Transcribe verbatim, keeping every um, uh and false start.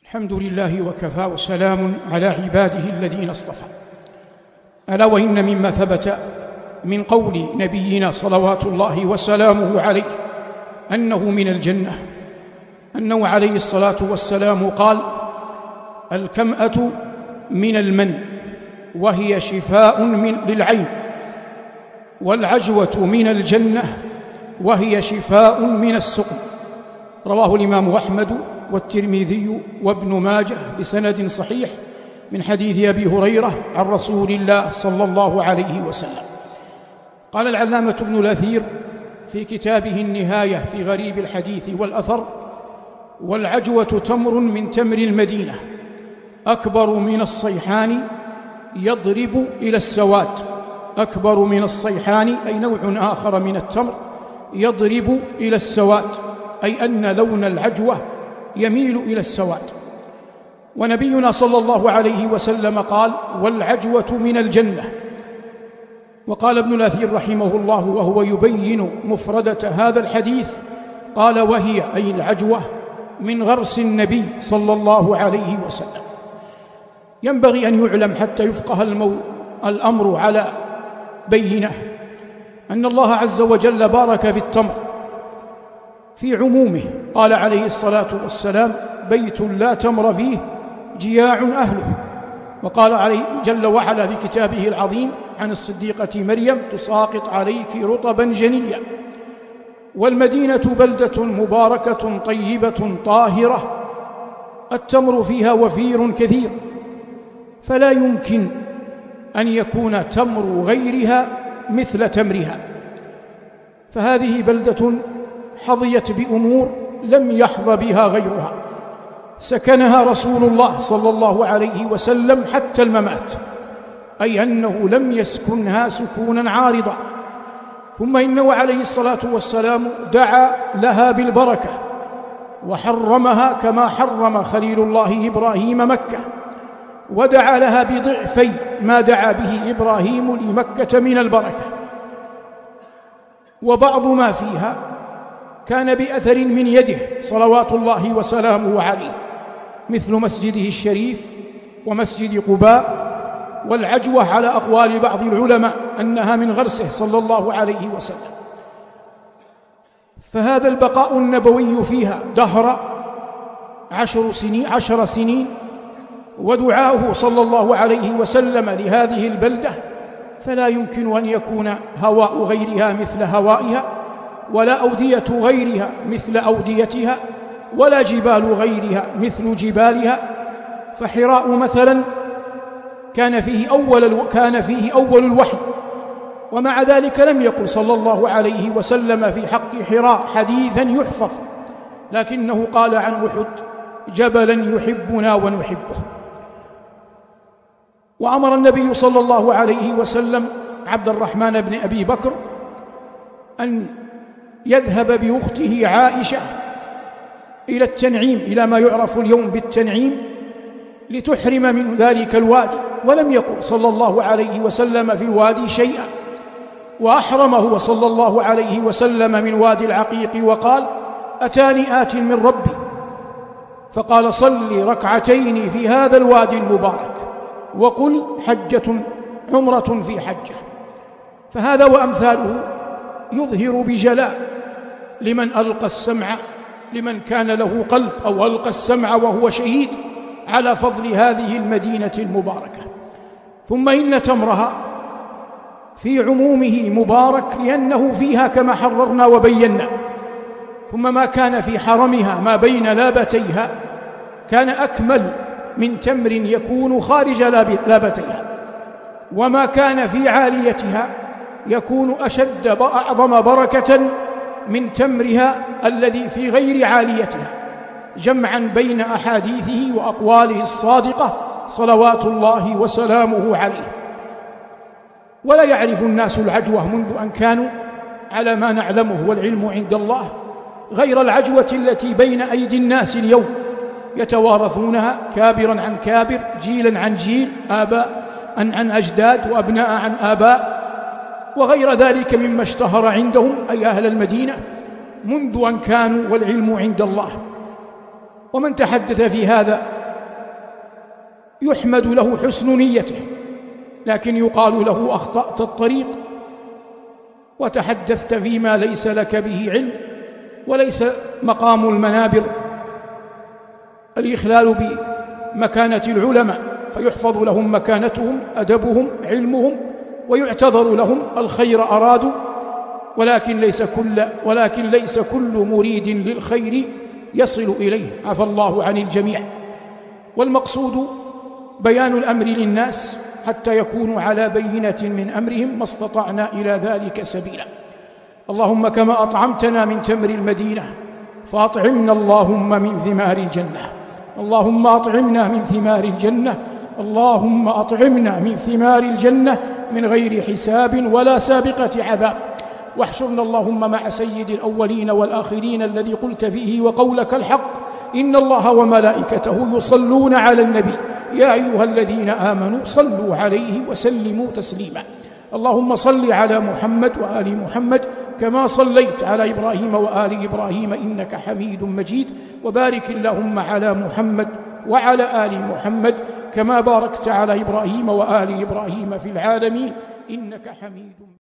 الحمد لله وكفى وسلام على عباده الذين اصطفى. ألا وإن مما ثبت من قول نبينا صلوات الله وسلامه عليه أنه من الجنة أنه عليه الصلاة والسلام قال: الكمأة من المن وهي شفاء من للعين، والعجوة من الجنة وهي شفاء من السقم. رواه الإمام أحمد والترمذي وابن ماجه بسند صحيح من حديث أبي هريرة عن رسول الله صلى الله عليه وسلم. قال العلامة ابن الأثير في كتابه النهاية في غريب الحديث والأثر: والعجوة تمر من تمر المدينة أكبر من الصيحان يضرب إلى السواد. أكبر من الصيحان أي نوع آخر من التمر يضرب إلى السواد، أي أن لون العجوة يميل إلى السواد. ونبينا صلى الله عليه وسلم قال: والعجوة من الجنة. وقال ابن الأثير رحمه الله وهو يبين مفردة هذا الحديث قال: وهي أي العجوة من غرس النبي صلى الله عليه وسلم. ينبغي أن يعلم حتى يفقه المو... الأمر على بينه أن الله عز وجل بارك في التمر في عمومه. قال عليه الصلاة والسلام: بيت لا تمر فيه جياع أهله. وقال عليه جل وعلا في كتابه العظيم عن الصديقة مريم: تساقط عليك رطبا جنيا. والمدينة بلدة مباركة طيبة طاهرة التمر فيها وفير كثير، فلا يمكن أن يكون تمر غيرها مثل تمرها. فهذه بلدة حظيت بأمور لم يحظ بها غيرها، سكنها رسول الله صلى الله عليه وسلم حتى الممات، أي أنه لم يسكنها سكونا عارضا. ثم إنه عليه الصلاة والسلام دعا لها بالبركة وحرمها كما حرم خليل الله إبراهيم مكة، ودعا لها بضعفي ما دعا به إبراهيم لمكة من البركة. وبعض ما فيها كان بأثر من يده صلوات الله وسلامه عليه، مثل مسجده الشريف ومسجد قباء. والعجوة على أقوال بعض العلماء أنها من غرسه صلى الله عليه وسلم. فهذا البقاء النبوي فيها دهر عشر سنين, عشر سنين ودعاؤه صلى الله عليه وسلم لهذه البلدة، فلا يمكن أن يكون هواء غيرها مثل هوائها، ولا أودية غيرها مثل أوديتها، ولا جبال غيرها مثل جبالها. فحراء مثلا كان فيه أول كان فيه أول الوحي، ومع ذلك لم يقل صلى الله عليه وسلم في حق حراء حديثا يحفظ، لكنه قال عن أحد: جبلا يحبنا ونحبه. وأمر النبي صلى الله عليه وسلم عبد الرحمن بن أبي بكر أن يذهب بأخته عائشة إلى التنعيم، إلى ما يعرف اليوم بالتنعيم، لتحرم من ذلك الوادي. ولم يقل صلى الله عليه وسلم في الوادي شيئا، وأحرم هو صلى الله عليه وسلم من وادي العقيق وقال: أتاني آت من ربي فقال: صل ركعتين في هذا الوادي المبارك وقل حجة عمرة في حجة. فهذا وأمثاله يظهر بجلاء لمن ألقى السمع، لمن كان له قلب أو ألقى السمع وهو شهيد، على فضل هذه المدينة المباركة. ثم إن تمرها في عمومه مبارك لأنه فيها كما حررنا وبينا. ثم ما كان في حرمها ما بين لابتيها كان أكمل من تمر يكون خارج لابتيها، وما كان في عاليتها يكون أشد أعظم بركة من تمرها الذي في غير عاليتها، جمعا بين أحاديثه وأقواله الصادقة صلوات الله وسلامه عليه. ولا يعرف الناس العجوة منذ أن كانوا على ما نعلمه والعلم عند الله غير العجوة التي بين أيدي الناس اليوم، يتوارثونها كابرا عن كابر، جيلا عن جيل، آباء عن, عن أجداد، وأبناء عن آباء، وغير ذلك مما اشتهر عندهم أي أهل المدينة منذ أن كانوا والعلم عند الله. ومن تحدث في هذا يحمد له حسن نيته، لكن يقال له أخطأت الطريق وتحدثت فيما ليس لك به علم، وليس مقام المنابر الإخلال بمكانة العلماء، فيحفظ لهم مكانتهم أدبهم علمهم ويعتذر لهم الخير أرادوا، ولكن ليس كل ولكن ليس كل مريد للخير يصل إليه، عفى الله عن الجميع. والمقصود بيان الأمر للناس حتى يكونوا على بينة من أمرهم، ما استطعنا إلى ذلك سبيلا. اللهم كما أطعمتنا من تمر المدينة فأطعمنا اللهم من ثمار الجنة، اللهم أطعمنا من ثمار الجنة، اللهم أطعمنا من ثمار الجنة من غير حساب ولا سابقة عذاب. واحشرنا اللهم مع سيد الأولين والآخرين الذي قلت فيه وقولك الحق: إن الله وملائكته يصلون على النبي يا أيها الذين آمنوا صلوا عليه وسلموا تسليما. اللهم صل على محمد وآل محمد كما صليت على إبراهيم وآل إبراهيم إنك حميد مجيد، وبارك اللهم على محمد وعلى آل محمد كما باركت على إبراهيم وآل إبراهيم في العالمين إنك حميد مجيد.